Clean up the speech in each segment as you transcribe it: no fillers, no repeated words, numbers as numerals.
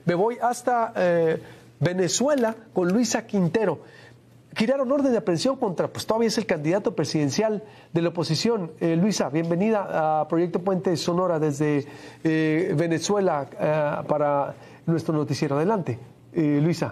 Me voy hasta Venezuela con Luisa Quintero. Giraron orden de aprehensión contra, pues todavía es el candidato presidencial de la oposición. Luisa, bienvenida a Proyecto Puente Sonora desde Venezuela para nuestro noticiero. Adelante, Luisa.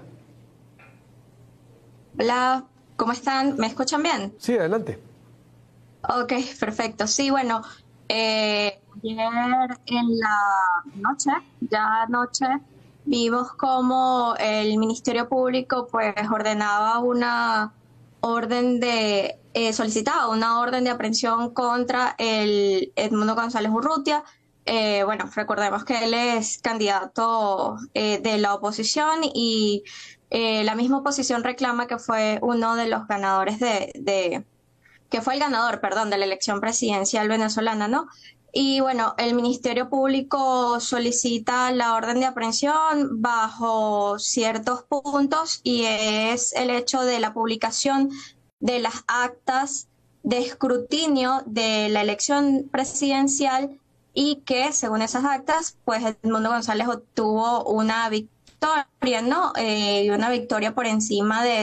Hola, ¿cómo están? ¿Me escuchan bien? Sí, adelante. Ok, perfecto. Sí, bueno, ayer en la noche, ya anoche, vimos como el Ministerio Público pues ordenaba una orden de, solicitaba una orden de aprehensión contra el Edmundo González Urrutia. Bueno, recordemos que él es candidato de la oposición y la misma oposición reclama que fue uno de los ganadores que fue el ganador, perdón, de la elección presidencial venezolana, ¿no? Y bueno, el Ministerio Público solicita la orden de aprehensión bajo ciertos puntos y es el hecho de la publicación de las actas de escrutinio de la elección presidencial y que, según esas actas, pues Edmundo González obtuvo una victoria, ¿no? Y una victoria por encima de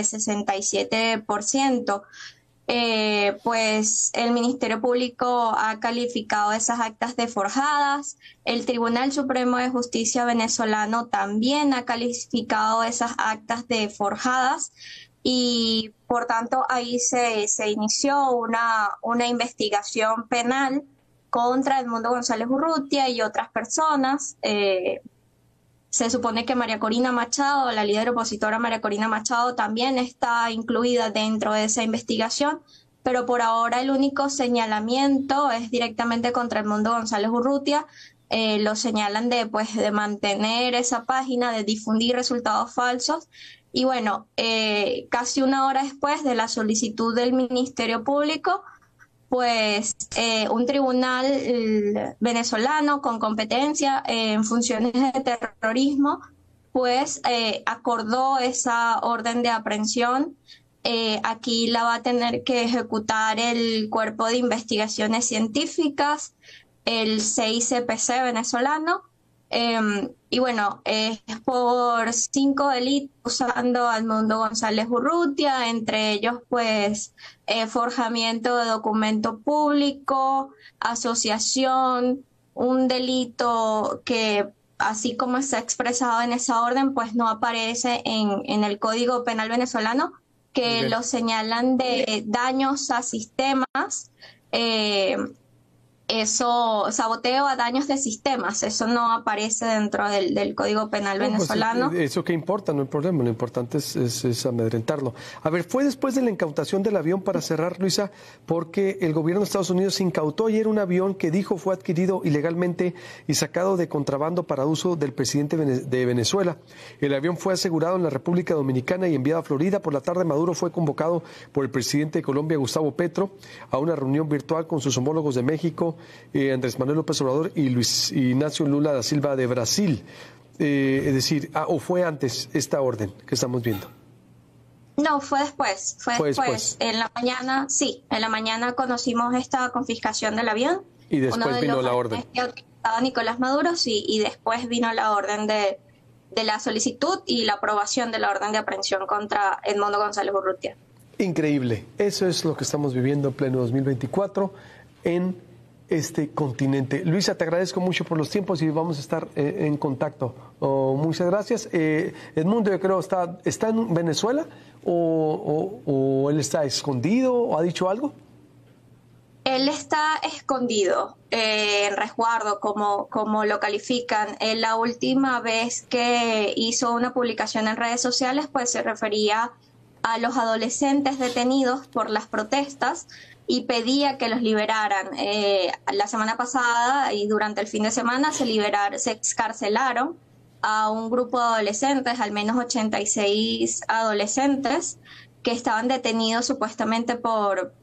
67%. Pues el Ministerio Público ha calificado esas actas de forjadas, el Tribunal Supremo de Justicia venezolano también ha calificado esas actas de forjadas y por tanto ahí se inició una investigación penal contra Edmundo González Urrutia y otras personas. Se supone que María Corina Machado, la líder opositora María Corina Machado, también está incluida dentro de esa investigación, pero por ahora el único señalamiento es directamente contra Edmundo González Urrutia. Lo señalan de mantener esa página, de difundir resultados falsos. Y bueno, casi una hora después de la solicitud del Ministerio Público, pues un tribunal venezolano con competencia en funciones de terrorismo, pues acordó esa orden de aprehensión. Aquí la va a tener que ejecutar el Cuerpo de Investigaciones Científicas, el CICPC venezolano. Y bueno, es por 5 delitos usando a Edmundo González Urrutia, entre ellos pues forjamiento de documento público, asociación, un delito que así como está expresado en esa orden pues no aparece en el Código Penal venezolano, que lo señalan de daños a sistemas, eso, saboteo a daños de sistemas, eso no aparece dentro del Código Penal venezolano. Pues, eso qué importa, no hay problema, lo importante es amedrentarlo. A ver, fue después de la incautación del avión, para cerrar, Luisa, porque el gobierno de Estados Unidos incautó ayer un avión que dijo fue adquirido ilegalmente y sacado de contrabando para uso del presidente de Venezuela. El avión fue asegurado en la República Dominicana y enviado a Florida. Por la tarde, Maduro fue convocado por el presidente de Colombia, Gustavo Petro, a una reunión virtual con sus homólogos de México, Andrés Manuel López Obrador y Luis Ignacio Lula da Silva de Brasil. Es decir, ¿o fue antes esta orden que estamos viendo? No, fue después. Fue después. En la mañana, sí, en la mañana conocimos esta confiscación del avión. Y después vino la orden. Que utilizaba Nicolás Maduro, sí, y después vino la orden de la solicitud y la aprobación de la orden de aprehensión contra Edmundo González Urrutia. Increíble. Eso es lo que estamos viviendo en pleno 2024 en este continente. Luisa, te agradezco mucho por los tiempos y vamos a estar en contacto. Muchas gracias. Edmundo, yo creo, ¿está en Venezuela o él está escondido o ha dicho algo? Él está escondido, en resguardo, como lo califican. La última vez que hizo una publicación en redes sociales, pues se refería a los adolescentes detenidos por las protestas y pedía que los liberaran. La semana pasada y durante el fin de semana se excarcelaron a un grupo de adolescentes, al menos 86 adolescentes, que estaban detenidos supuestamente por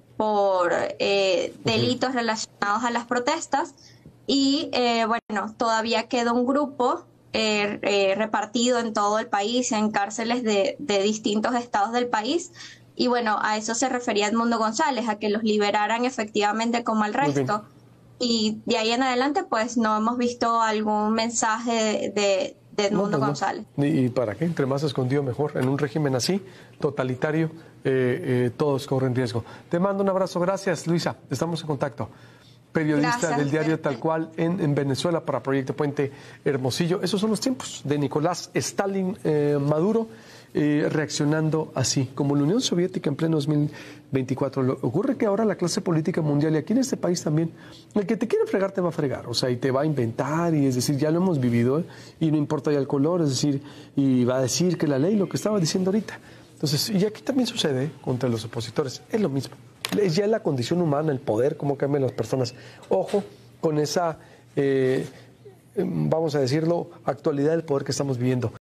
delitos relacionados a las protestas. Y bueno, todavía queda un grupo repartido en todo el país, en cárceles de distintos estados del país. Y bueno, a eso se refería Edmundo González, a que los liberaran efectivamente como al resto. Y de ahí en adelante, pues no hemos visto algún mensaje de de Edmundo González. ¿Y para qué? Entre más escondido mejor. En un régimen así, totalitario, todos corren riesgo. Te mando un abrazo. Gracias, Luisa. Estamos en contacto. Periodista Gracias, del diario Tal Cual en Venezuela para Proyecto Puente Hermosillo. Esos son los tiempos de Nicolás Stalin Maduro, reaccionando así, como la Unión Soviética en pleno 2024. Ocurre que ahora la clase política mundial, y aquí en este país también, el que te quiere fregar te va a fregar, o sea, y te va a inventar, y es decir, ya lo hemos vivido, y no importa ya el color, es decir, y va a decir que la ley, lo que estaba diciendo ahorita. Entonces, y aquí también sucede contra los opositores, es lo mismo. Es ya la condición humana, el poder, cómo cambian las personas. Ojo con esa, vamos a decirlo, actualidad del poder que estamos viviendo.